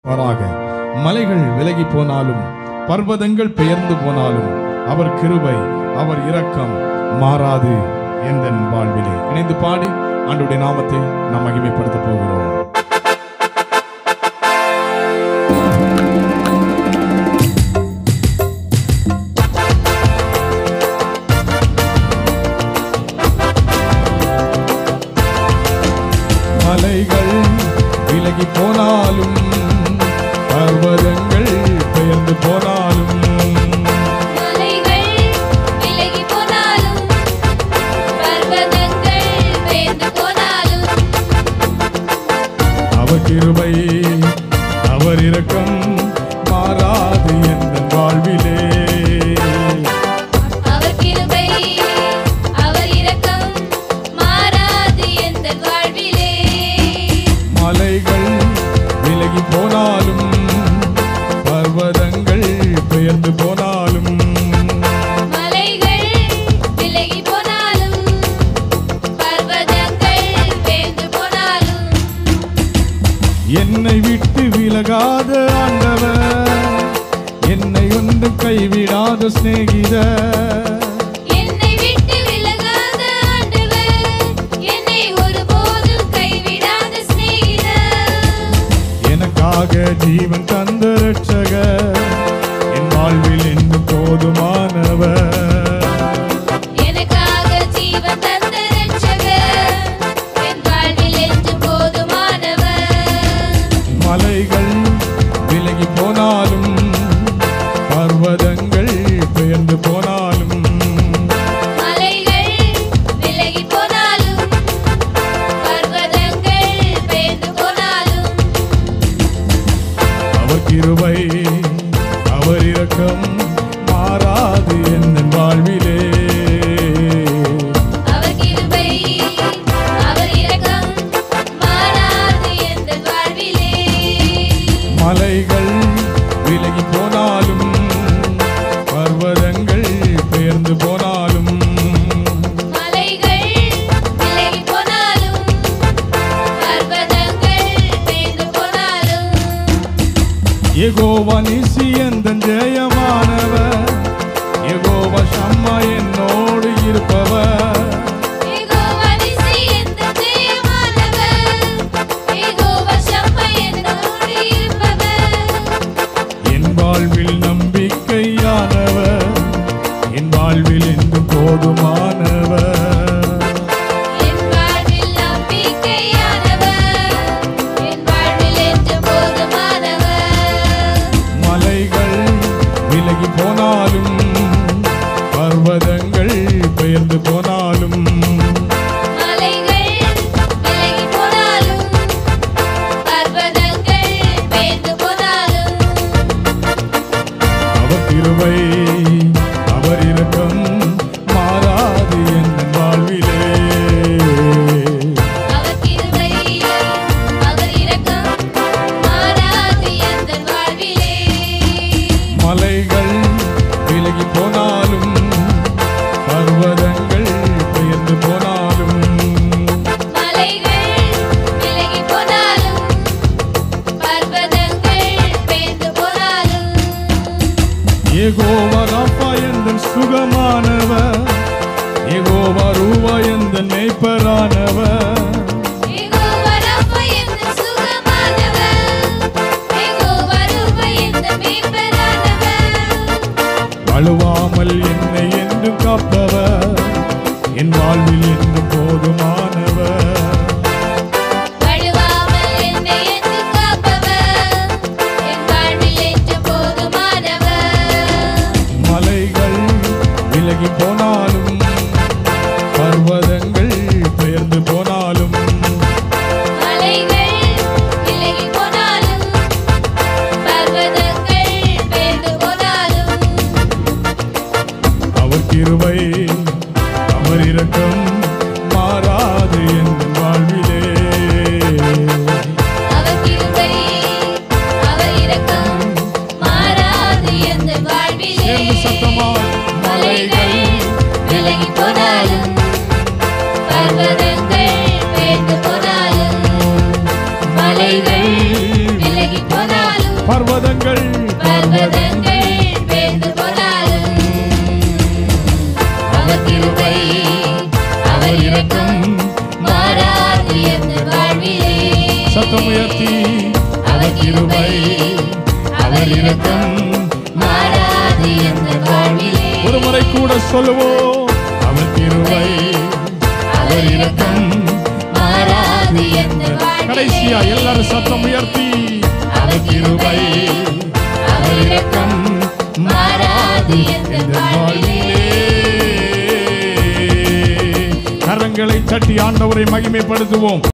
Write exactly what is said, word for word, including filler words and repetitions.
மலைகள் விலகி போனாலும் பர்வதங்கள் பெயர்ந்து போனாலும் அவர் கிருபை அவர் இரக்கம் மாறாது எந்தன் வாழ்விலே. இணைந்து பாடி ஆண்டவருடைய நாமத்தை நாம் மகிமைப்படுத்த போகிறோம். மலைகள் விலகி போனாலும் பர்வதங்கள் பெயர்ந்து போனாலும் மலைகள் விலகி போனாலும் பர்வதங்கள் பெயர்ந்து போனாலும் அவர் கிருபை அவர் இரக்கம் மாறாது எந்தன் வாழ்விலே. அவர் கிருபை அவர் இரக்கம் மாறாது எந்தன் வாழ்விலே. மலைகள் விலகி போனாலும் பர்வதங்கள் பெயர்ந்து போனாலும் மலைகள் விலகி போனாலும் பர்வதங்கள் பெயர்ந்து போனாலும் என்னை விட்டு விலகாத ஆண்டவர், என்னை ஒன்று கைவிடாத சிநேகிதர், என்னை விட்டு விலகாத ஆண்டவர், என்னை ஒருபோதும் கைவிடாத சிநேகிதர், எனக்காக ஜீவன் தந்த ரட்சகர், என் வாழ்வில் என்று போதுமானவர். எனக்காக ஜீவன் தந்த இரட்சகர், என் வாழ்வில் என்று போதுமானவர். மலைகள் விலகி போனாலும் பர்வதங்கள் பெயர்ந்து போனாலும் மலைகள் விலகி போனாலும் பர்வதங்கள் பெயர்ந்து போனாலும் அவர் கிருபை அவர் இரக்கம் மாறாது என் வாழ்விலே. அவர் கிருபை அவர் இரக்கம் மாறாது எந்தன் வாழ்விலே. மலைகள் விலகி போனாலும் பர்வதங்கள் பெயர்ந்து போனாலும் மலைகள் விலகி போனாலும் பர்வதங்கள் பெயர்ந்து போனாலும் யெகோவா நிசி எந்தன் ஜெயமானவர், யெகோவா ஷம்மா என்னோடு இருப்பவர். யெகோவா நிசி எந்தன் ஜெயமானவர், யெகோவா ஷம்மா என்னோடு இருப்பவர். என் வாழ்வில் நம்பிக்கையானவர், என் வாழ்வில் என்று போதுமானவர். என் வாழ்வில் நம்பிக்கையானவர், என் வாழ்வில் என்று போதுமானவர். மலைகள் விலகி போனாலும் பர்வதங்கள் பெயர்ந்து போனாலும் மலைகள் விலகி போனாலும் பர்வதங்கள் பெயர்ந்து போனாலும் அவர் கிருபை அவர் இரக்கம் மாறாது என் வாழ்விலே. அவர் கிருபை அவர் இரக்கம் மாறாது எந்தன் வாழ்விலே. மலைகள் விலகி போனாலும் பர்வதங்கள் பெயர்ந்து போனாலும் மலைகள் விலகி போனாலும் பர்வதங்கள் பெயர்ந்து போனாலும் யெகோவா ராப்பா எந்தன் சுகமானவர், யெகோவா ரூவா எந்தன் மேய்ப்பரானவர். யெகோவா ரப்பா எந்தன் சுகமானவர், யெகோவா ரூபா எந்தன் மேய்ப்பரானவர். அழுவாமல் என்னை என்று காப்பவர், என் வாழ்வில் என்று போதுமானவர். வழுவாமல் என்னை என்று காப்பவர், என் வாழ்வில் என்று போதுமானவர். மலைகள் விலகி போனாலும் பர்வதங்கள் பெயர்ந்து போனாலும் மலைகள் விலகி போனாலும் பர்வதங்கள் பெயர்ந்து போனாலும் அவர் கிருபை அவர் இரக்கம் மாறாது என் வாழ்விலே. அவர் கிருபை அவர் இரக்கம் மாறாது எந்தன் வாழ்விலே. சேர்ந்து சத்தமாய் மலைகள் விலகி போனாலும் பர்வதங்கள் பெயர்ந்து போனாலும் மலைகள் விலகி போனாலும் பர்வதங்கள் பர்வதங்கள் பெயர்ந்து போனாலும் அவர் கிருபை அவர் இரக்கம் மாறாது எந்த வாழ்விலே. சத்தம் உயர்த்தி அவர் கிருபை அவர் இரக்கம் மாறாது எந்த வாழ்விலே. ஒரு முறை கூட சொல்லுவோம், அவர் கிருபை அவர் இரக்கம் மாறாது எந்த வாழ்விலே. கடைசியா எல்லாரும் சத்தம் உயர்த்தி அவர் கிருபை அவர் இரக்கம் மாறாது எந்த வாழ்விலே. கரங்களை தட்டி ஆண்டவரை மகிமைப்படுத்துவோம்.